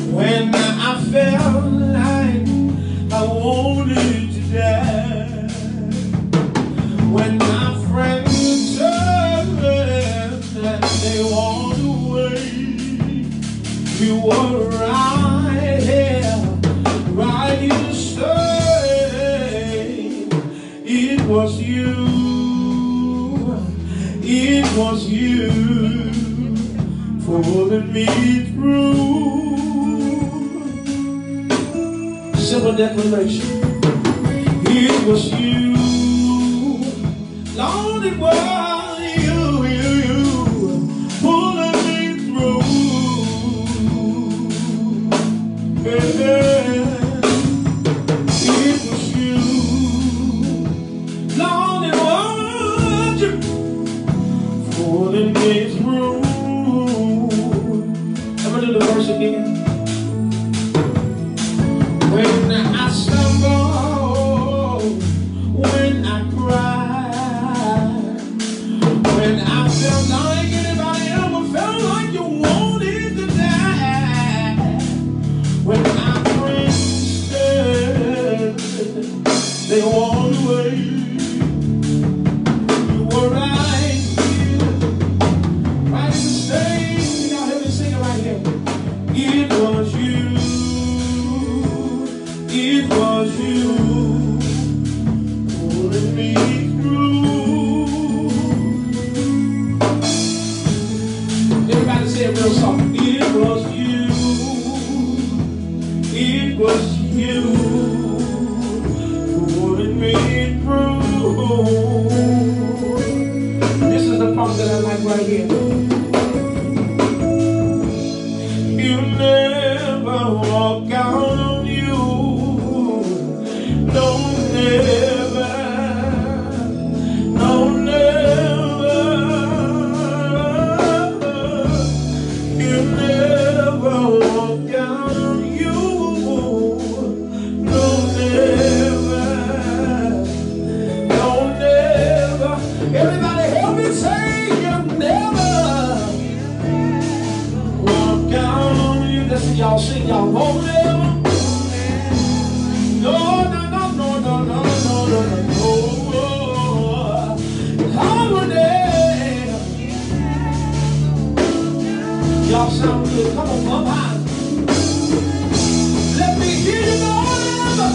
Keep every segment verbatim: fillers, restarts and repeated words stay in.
When I felt like I wanted to die, when my friends turned and they walked away, you were right here, right here to stay. It was you, it was you, pulling me through. Simple declaration. It was you, Lord, it was you, you, you, pulling me through. Yeah. It was you, Lord, it was you, pulling me through. I'm gonna do the verse again. When I stumble, when I cry, when I felt like anybody ever felt like you wanted to die, when my friends said they walked away, you were right here, right in the stage. Y'all hear me sing it right here. It was you. It was you pulling me through. Everybody say it real soft. It was you. It was you pulling me through. This is the part that I like right here. You never walk out on you. No, never, no, never, you never walk out on you. No, never, no, never. Everybody help me say you never walk out on you. Listen, y'all sing, y'all won't never. No, no. No, no, no, no, no, no. Holiday. Y'all sound good. Come on, come on. Let me hear you go never.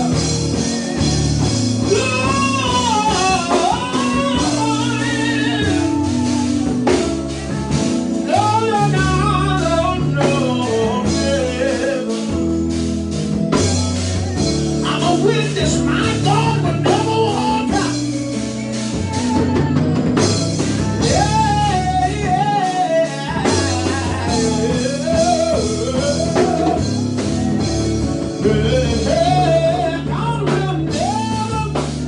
No, no, no, no, never. I'm a witness. My God will never walk out. Yeah, yeah, yeah. God will never.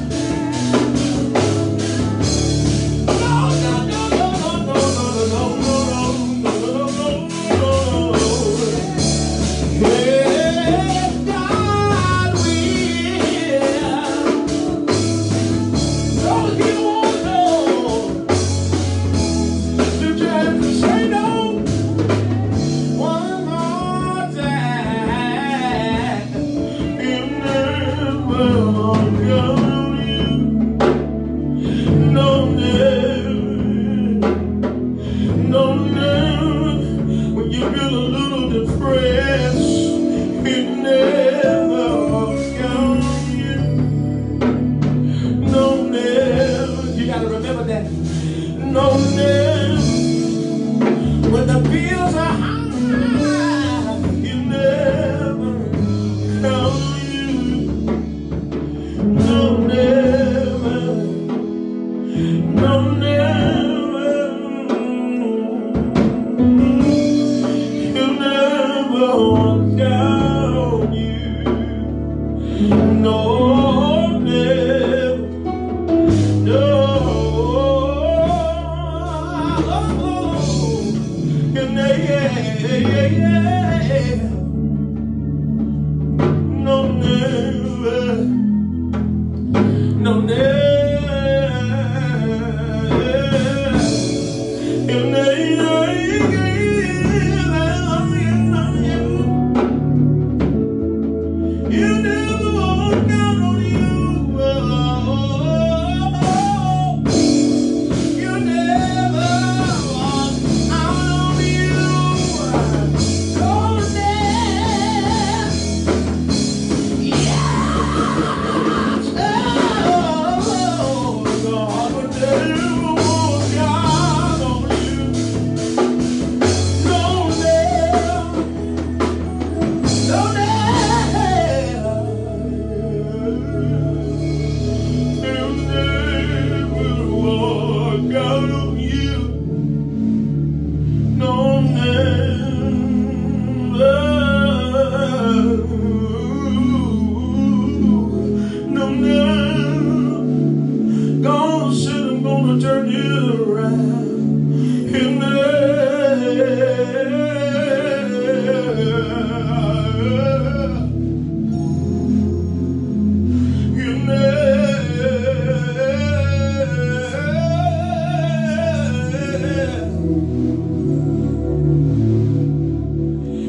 No, no, no, no, no, no, no, no, no, no, no. Yeah, God no, never. When the bills are high, you never count you. No, never. No, never. You never count you. No, never. No. Yeah, yeah, yeah. No, never. No, never.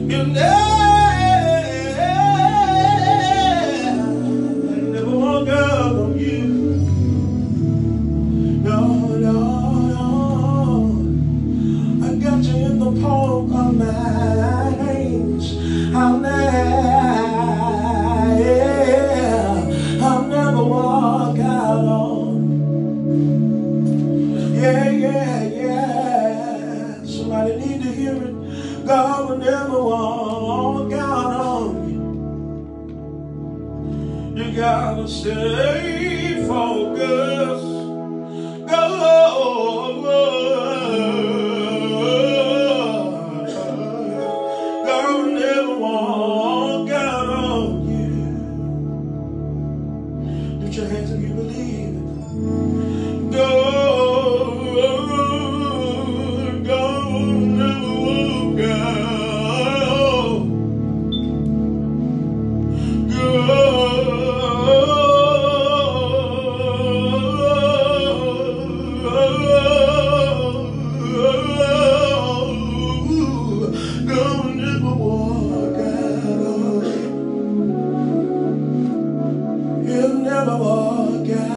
You never walk out on you. No, no, no. I got you in the palm of my hands. I'll never, I'll never walk out on. Yeah, yeah, yeah. Somebody need to hear it. God will never walk out on you. You gotta stay focused.